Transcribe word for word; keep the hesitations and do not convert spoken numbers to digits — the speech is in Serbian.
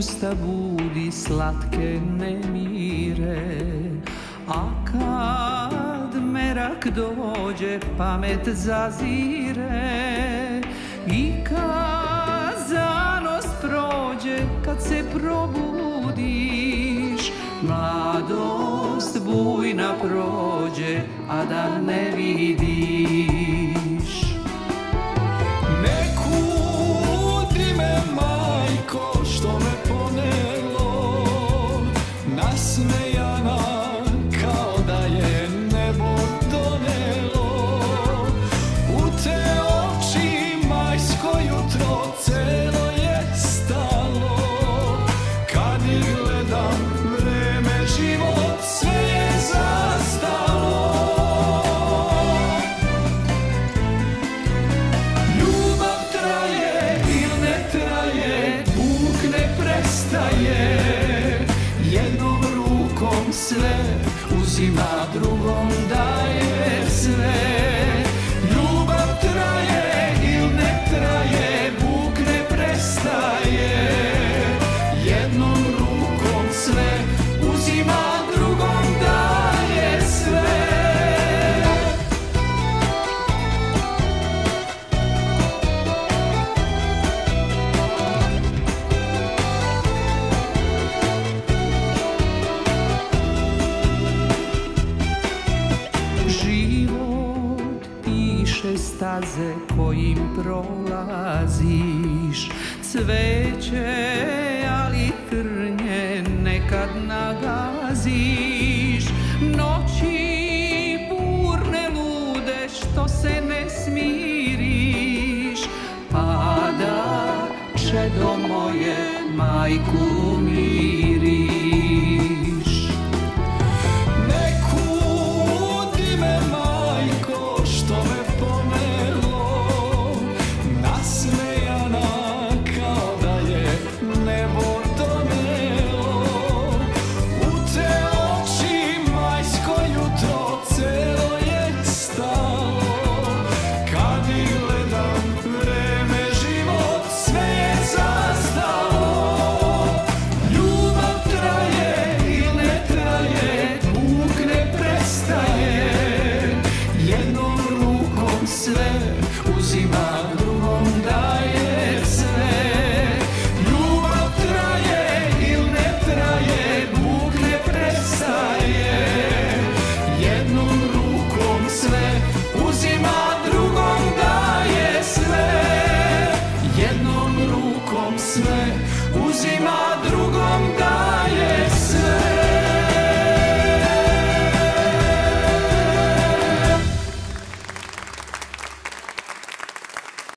usta budi slatke nemire, a kad merak dođe pamet zazire, i kad zanos prođe, kad se probudiš, mladost bujna prođe, a da ne vidiš. Ne kudi me, majko, što me ponelo, nasmejana kao da je nebo donelo. U te oči majsko jutro celo je stalo, kad ih gledam vreme, život, sve je zastalo. Ljubav traje ili ne traje, puk ne prestaje, jednom rukom sve uzima, drugom daje sve. Ljubav traje ili ne traje, puk ne prestaje, jednom rukom sve uzima, drugom daje sve. Život piše staze kojim prolaziš, cveće, ali trnje nekad nagaziš. Noći burne lude što se ne smiriš, pada čedo moje, majku miriš. Ne kudi me, majko, što me pomelo, nasmejana kao da je nebo donelo. U te oči majsko jutro celo je stalo, kad ih gledam vreme, život, sve je zastalo. Ljubav traje ili ne traje, puk ne prestaje, jednom rukom sve uzima, drugom daje sve. Ljubav traje ili ne traje, puk ne prestaje, jednom rukom sve uzima, drugom daje sve. Jednom rukom sve uzima, drugom